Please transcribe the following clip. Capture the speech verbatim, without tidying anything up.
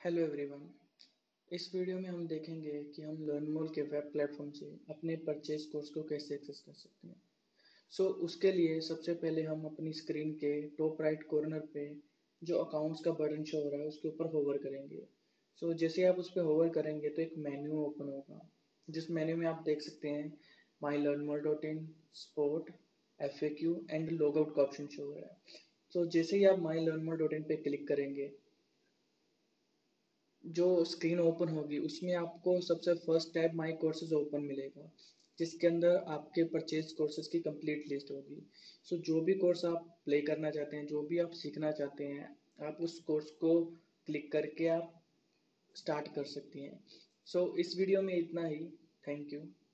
Hello everyone. इस video में हम देखेंगे कि हम लर्नमोर के वेब प्लेटफॉर्म से अपने परचेज कोर्स को कैसे एक्सेस कर सकते हैं। सो so, उसके लिए सबसे पहले हम अपनी स्क्रीन के टॉप राइट कॉर्नर पे जो अकाउंट्स का बटन शो हो रहा है उसके ऊपर होवर करेंगे। सो so, जैसे आप उस पर होवर करेंगे तो एक मेन्यू ओपन होगा, जिस मेन्यू में आप देख सकते हैं my learn more dot in, support, F A Q and logout का ऑप्शन शो हो रहा है। सो so, जैसे ही आप माई लर्नमोर डॉट इन पे क्लिक करेंगे, जो स्क्रीन ओपन होगी उसमें आपको सबसे first tab my courses open मिलेगा, जिसके अंदर आपके परचेज कोर्सेज की कंप्लीट लिस्ट होगी। सो so, जो भी कोर्स आप प्ले करना चाहते हैं, जो भी आप सीखना चाहते हैं, आप उस कोर्स को क्लिक करके आप स्टार्ट कर सकती हैं। सो so, इस वीडियो में इतना ही। Thank you.